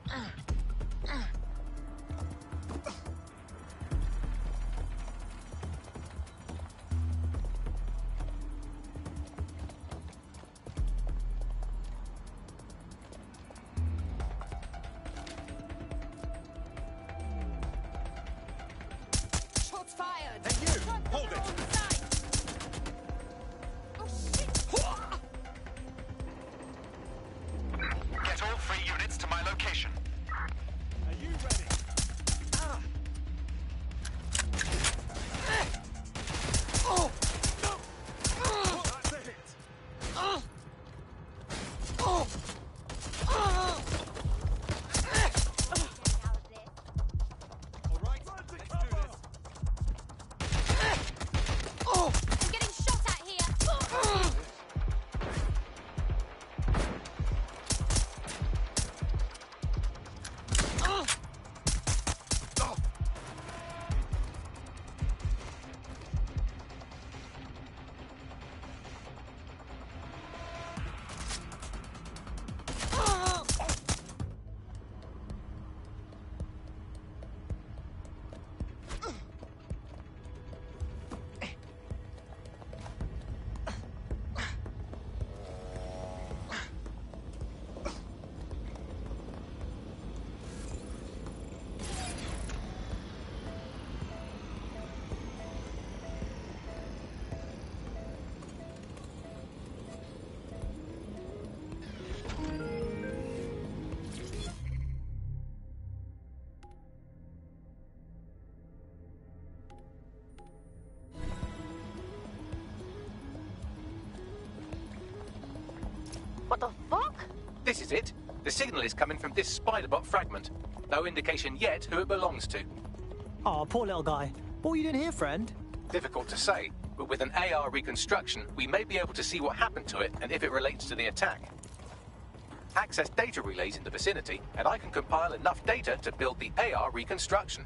Shots fired! Hey, you! Hold it! Oh, shit! Get all 3 units to my location. Are you ready? Oh! That's a hit. Oh! All right, let's do this. Oh! I'm getting shot at here! What the fuck? This is it. The signal is coming from this Spiderbot fragment. No indication yet who it belongs to. Oh, poor little guy. What are you doing here, friend? Difficult to say, but with an AR reconstruction, we may be able to see what happened to it and if it relates to the attack. Access data relays in the vicinity, and I can compile enough data to build the AR reconstruction.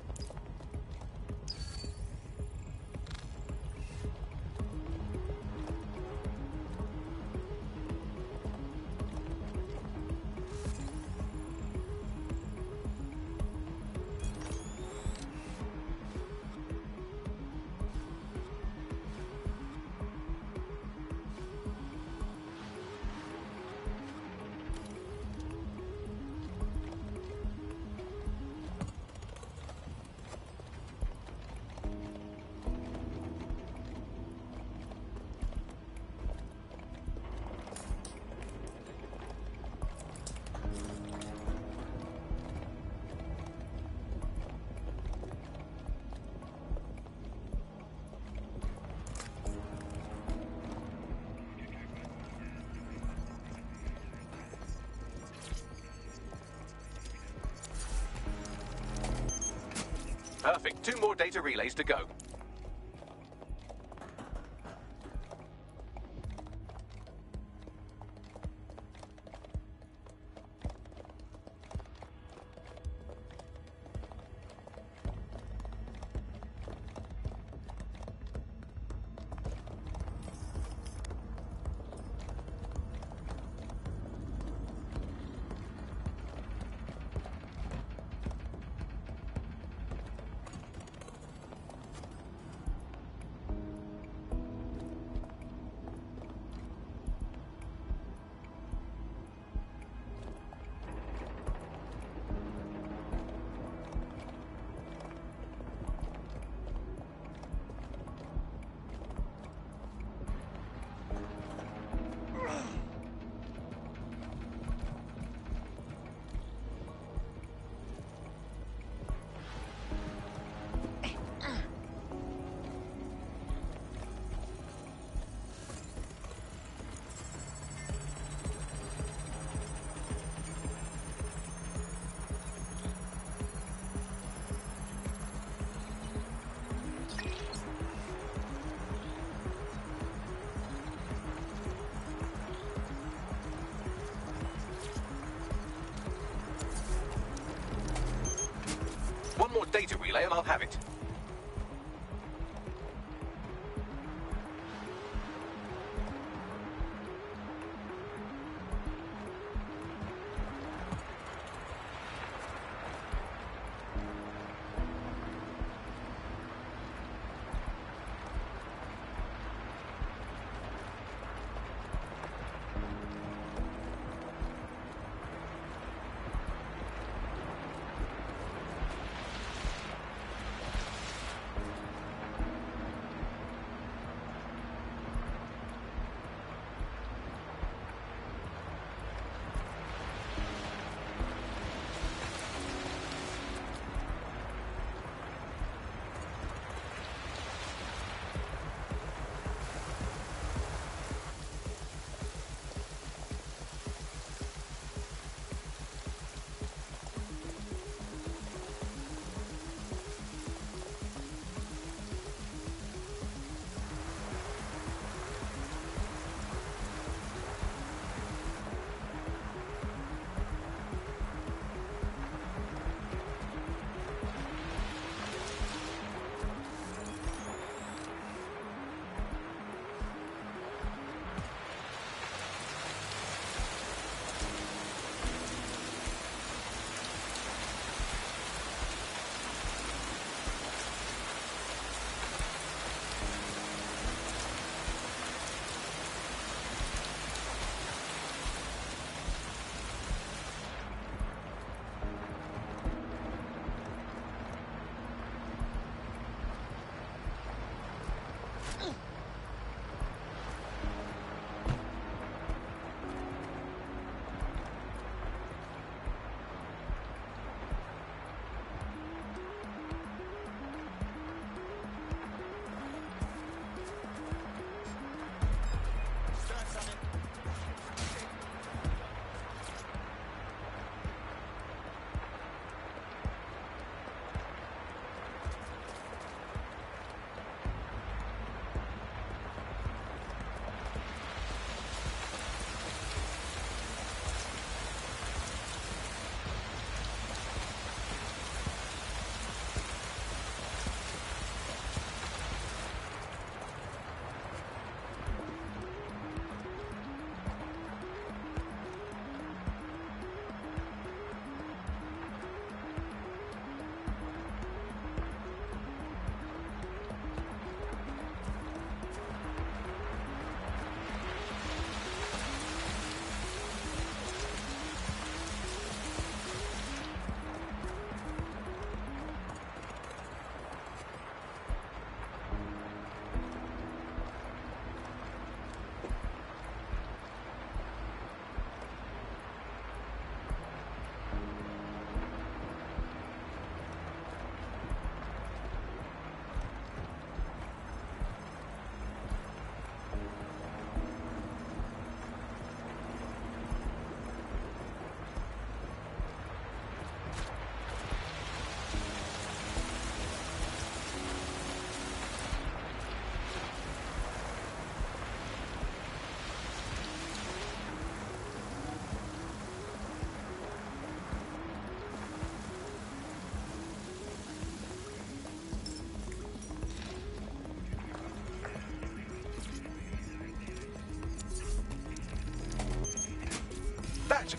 Perfect. 2 more data relays to go. One more data relay and I'll have it.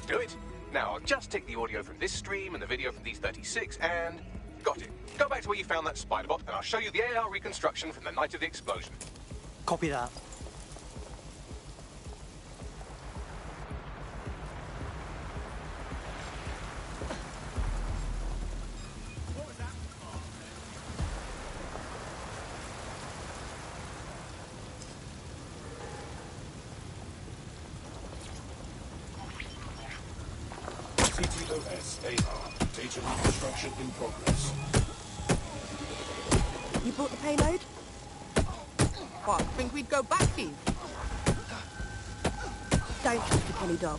do it. Now, I'll just take the audio from this stream and the video from these 36 and... got it. Go back to where you found that spider bot and I'll show you the AR reconstruction from the night of the explosion. Copy that. CTOS AR. Data reconstruction in progress. You brought the payload? What, think we'd go back for you? Don't trust the Kelly dog.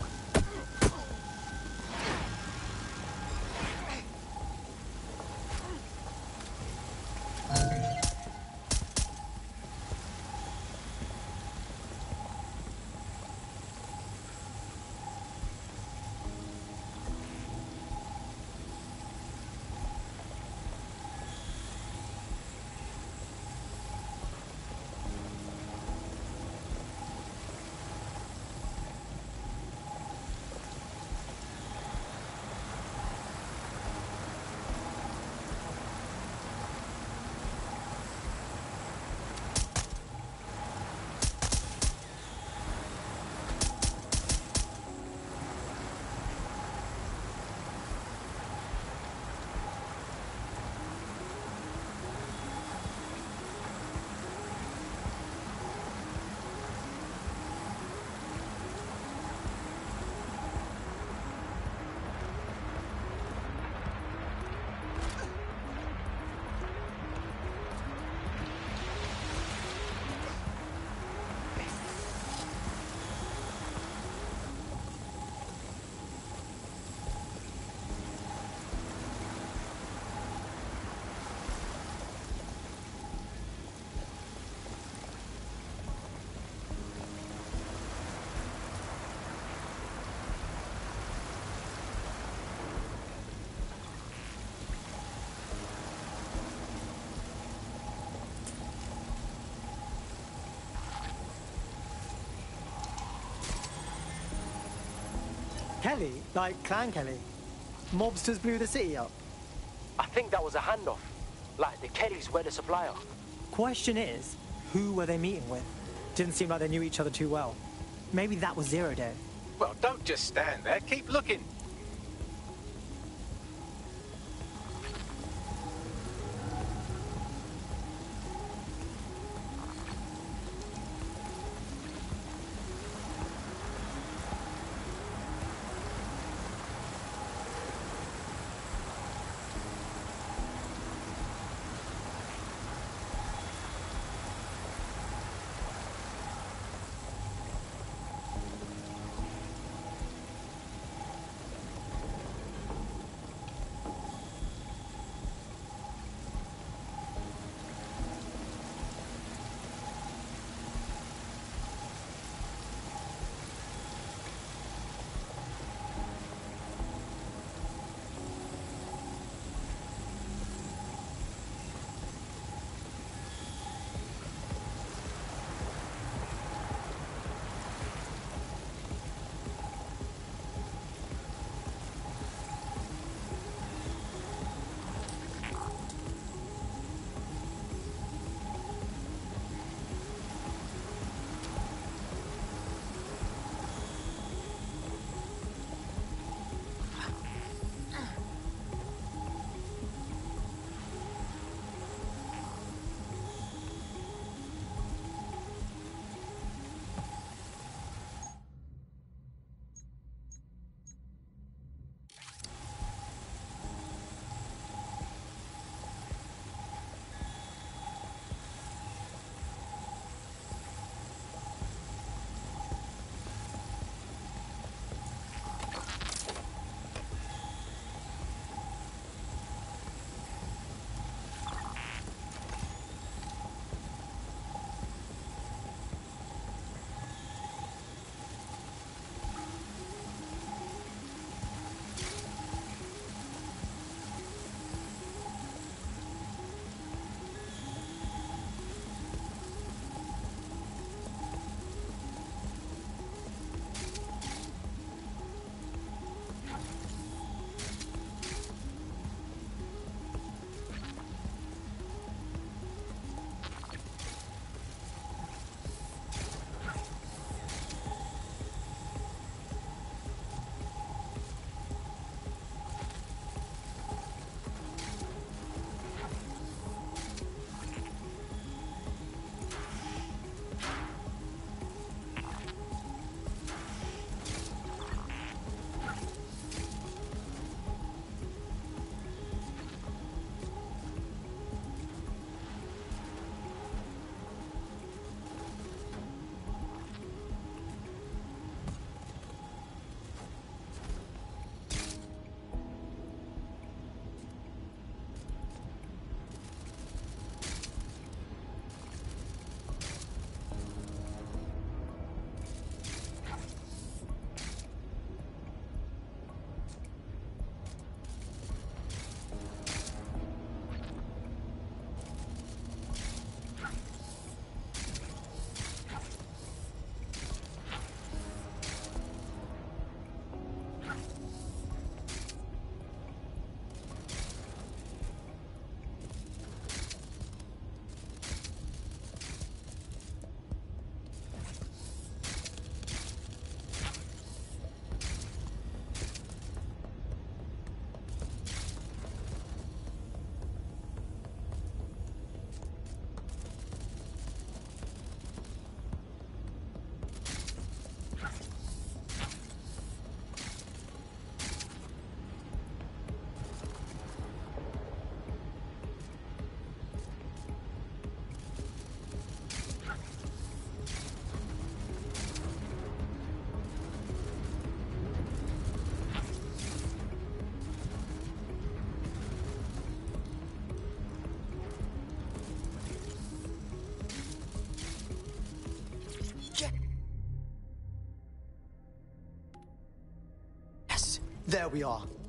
Kelly? Like Clan Kelly? Mobsters blew the city up? I think that was a handoff. Like, the Kellys were the supplier. Question is, who were they meeting with? Didn't seem like they knew each other too well. Maybe that was Zero Day. Well, don't just stand there. Keep looking. There we are.